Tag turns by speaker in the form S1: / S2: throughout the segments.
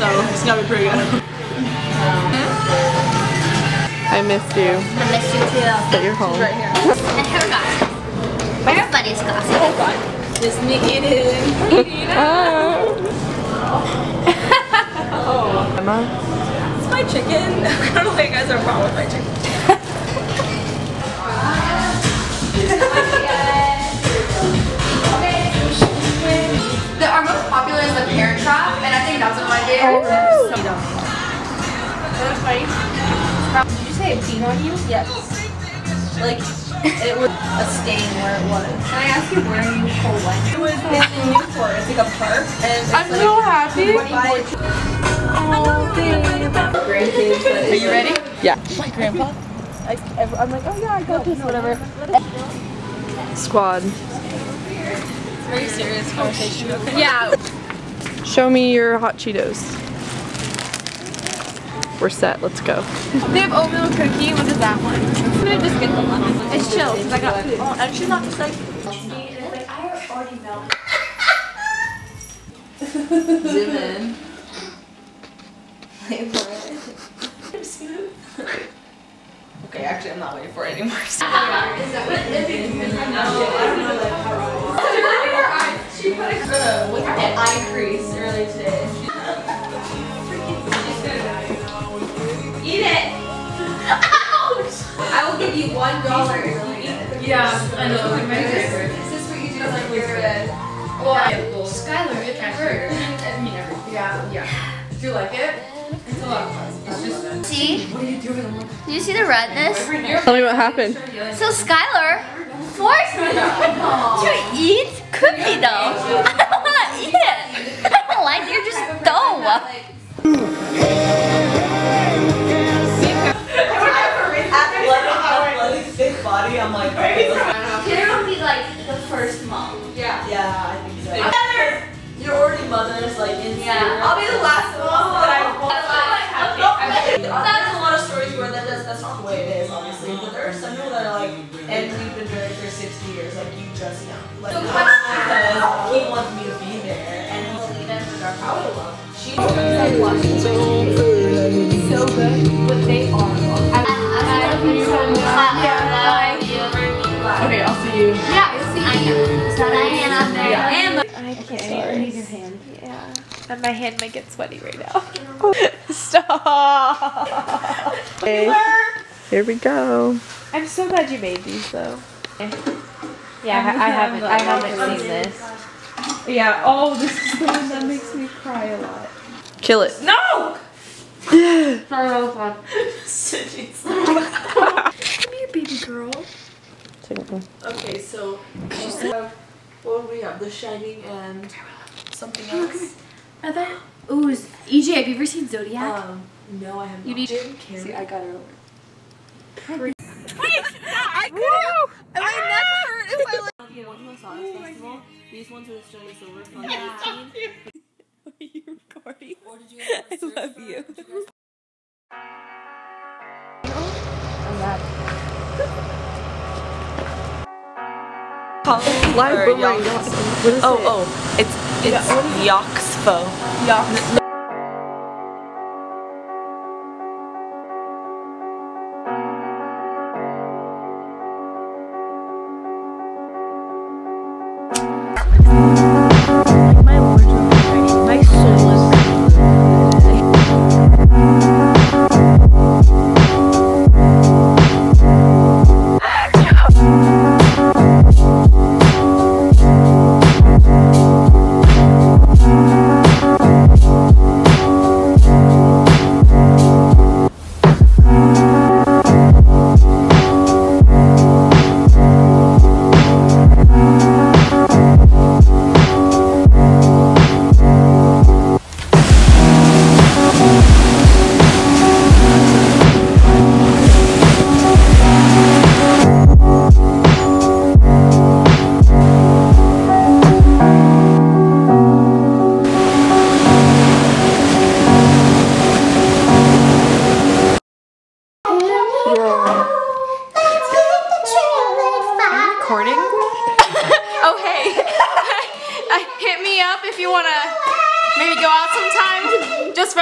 S1: so it's gonna be pretty good.
S2: I missed you.
S3: I miss you too.
S2: But you're home.
S1: Right here.
S3: And her gossip. Everybody's gossip.
S1: Oh god. Just me eating.
S2: Oh. Emma?
S1: It's my chicken. I don't know why you guys are wrong with my chicken.
S4: Our most popular is the Parent Trap, and I think that's what I did.
S1: That's funny.
S4: Did you say it peed on you?
S1: Yes. Like, it was a stain where it was.
S4: Can I ask you where you went?
S1: It was in Newport. It's like a park. And it's
S2: I'm
S1: like,
S2: so happy.
S1: Are you ready?
S2: Yeah.
S1: My grandpa. I'm like, oh yeah, I got this, whatever.
S2: Squad.
S1: Very serious conversation. Okay.
S4: Yeah.
S2: Show me your hot Cheetos. We're set. Let's go.
S4: They have oatmeal cookie. What is that one? I'm gonna just get the lemon. It's chill. I got. Oh, and she's not just like.
S3: Like, I already know.
S1: Zoom in. Wait for it. Okay, actually, I'm not waiting for it anymore. So. She put a with an eye crease earlier today. Eat it! Ouch! I will give you $1 if you eat it. Yeah, I know. Is this what you do like your well,
S4: Skylar, it hurt.
S1: I mean, everything. Yeah. Do you like it? It's a lot of fun. It's just.
S3: See?
S1: What are you doing?
S3: Do you see the redness?
S2: Tell me what happened.
S3: So Skylar forced me to eat cookie dough. I don't want to eat it. I don't like it. You're just dough.
S1: Big body, I'm like, okay,
S3: Kara would be like the first mom.
S1: yeah, I think so. You're already mothers, like in
S3: Yeah.
S1: I'll be the last mom that I want. There's a lot of stories where that's not the way it is, obviously, but there are some people that are like, and we've been married for 60 years, like you just know. Like, because he wants me to be there, and he'll leave it for dark. I would love. She's so good, but they are.
S2: Okay, I'll see you.
S3: Yeah, you'll see. I know. So Diane up there.
S2: Yeah.
S3: And
S4: I can't. I need your hand.
S2: Yeah.
S4: And my hand might get sweaty right now.
S2: Stop. Okay. Here we go.
S4: I'm so glad you made these though. Yeah, I haven't seen this. Yeah. Oh, this is the one that makes me cry a lot.
S2: Kill it.
S4: No.
S2: Yeah.
S4: Sorry, that was fun.
S3: come here, baby girl.
S1: Okay, so what do we have? The Shining and something else.
S3: Are there? Ooh, EJ, have you ever seen Zodiac?
S1: No, I have not.
S4: You need
S1: Jim Carrey. See, I got it. These ones are the Stone Silver from 18.
S4: Are you recording?
S1: Or did you
S4: I love you.
S2: Live boomerang. What is it?
S1: It's Yoxfo.
S4: Yeah.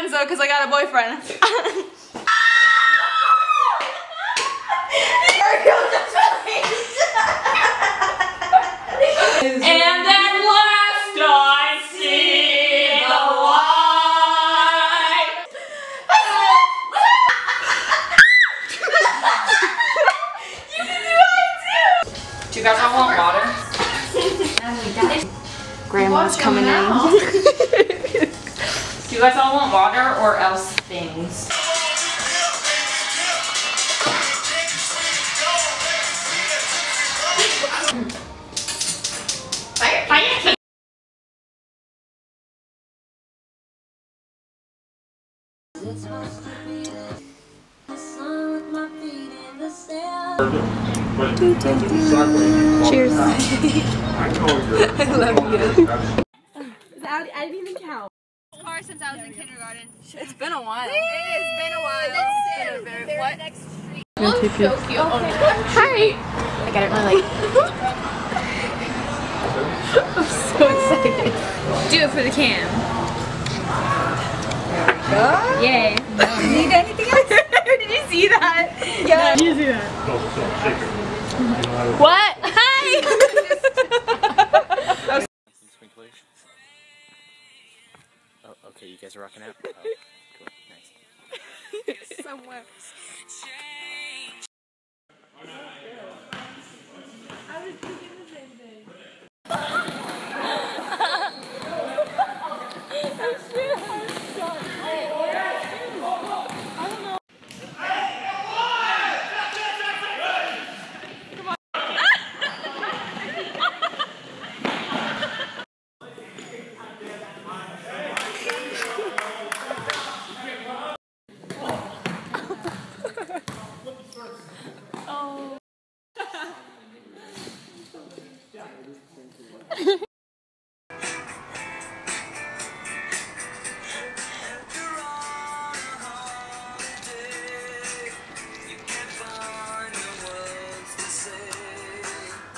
S1: friends though, because I got a boyfriend. And at last I see the light. You can do it too. Do you guys all want water?
S4: Grandma's coming in.
S1: Do you guys all want water or else things? Fire.
S4: Cheers.
S2: I love you.
S4: I didn't even count.
S3: Car since I was in kindergarten.
S1: It's been a while.
S3: It has been a while. What? Next street.
S2: Oh, so cute.
S4: Hi. Like I don't really like. I'm so excited.
S3: Do it for the cam.
S4: Yay.
S3: Need anything else? Did you see that?
S4: Yeah. Did you see that?
S3: What? Hi!
S5: Oh, okay, you guys are rocking out? Oh, cool, nice.
S4: Somewhere.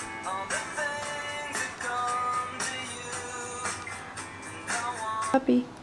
S2: Puppy.